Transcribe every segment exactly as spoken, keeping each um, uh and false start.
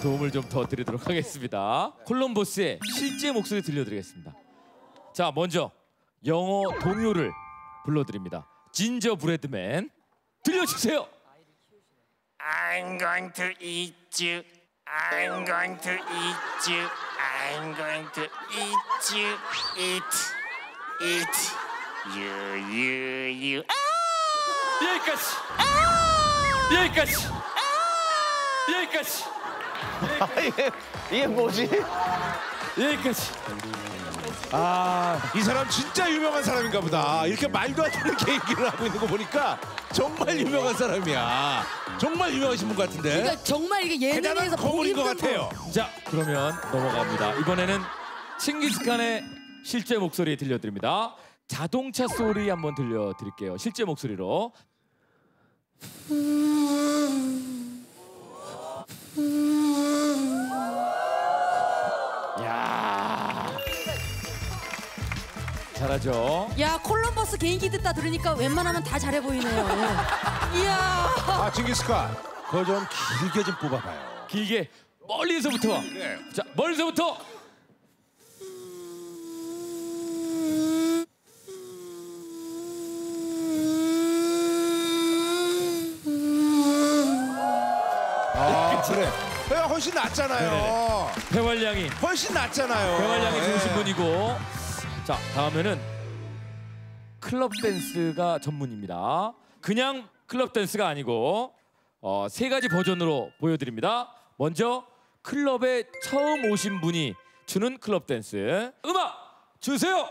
도움을 좀 더 드리도록 하겠습니다. 콜럼버스의 실제 목소리 들려드리겠습니다. 자, 먼저 영어 동요를 불러드립니다. 진저 브레드맨 들려주세요. I'm going to eat you. I'm going to eat you. I'm going to eat you. Eat, eat, you, you, you. 아! 여기까지. 아! 여기까지. 아! 여기까지. 이게, 이게 뭐지? 여기까지. 아, 이 사람 진짜 유명한 사람인가 보다. 이렇게 말도 안 되는 얘기를 하고 있는 거 보니까 정말 유명한 사람이야. 정말 유명하신 분 같은데. 그러니까 정말 이게 대단한 예능에서 보기 거물인 것 힘든 같아요. 자, 그러면 넘어갑니다. 이번에는 칭기스칸의 실제 목소리 들려드립니다. 자동차 소리 한번 들려드릴게요. 실제 목소리로. 야, 잘하죠? 야, 콜럼버스 개인기 듣다 들으니까 웬만하면 다 잘해 보이네요. 이야. 아, 징기스칸. 그거 좀 길게 좀 뽑아봐요. 길게 멀리서부터. 네. 자, 멀리서부터. 아, 그래. 회가 훨씬 낫잖아요. 회활량이 훨씬 낫잖아요. 회활량이 네. 좋으신 분이고. 자, 다음에는 클럽 댄스가 전문입니다. 그냥 클럽 댄스가 아니고 어, 세 가지 버전으로 보여드립니다. 먼저 클럽에 처음 오신 분이 추는 클럽 댄스. 음악 주세요.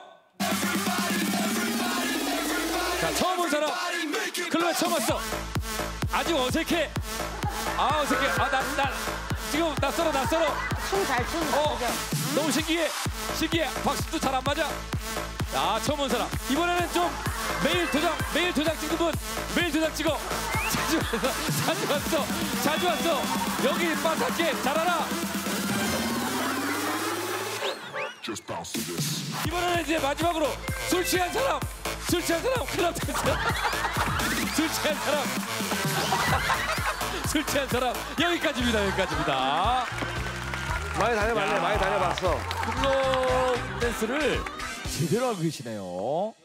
자, 처음 온 사람. 클럽에 처음 왔어. 아직 어색해. 아, 어색해. 아, 나, 나 지금 낯설어, 낯설어. 춤 잘 추는 거. 어, 너무 신기해. 신기해. 박수도 잘 안 맞아. 자, 처음 온 사람. 이번에는 좀 매일 도장, 매일 도장 찍은 분. 매일 도장 찍어. 자주 왔어. 자주 왔어. 자주 왔어. 여기 빠삭해. 잘 알아. 이번에는 이제 마지막으로 술 취한 사람. 술 취한 사람. 클럽 댄스. 술 취한 사람. 술 취한 사람. 여기까지입니다. 여기까지입니다. 많이 다녀봤네, 많이 다녀봤어. 클럽 댄스를 제대로 하고 계시네요.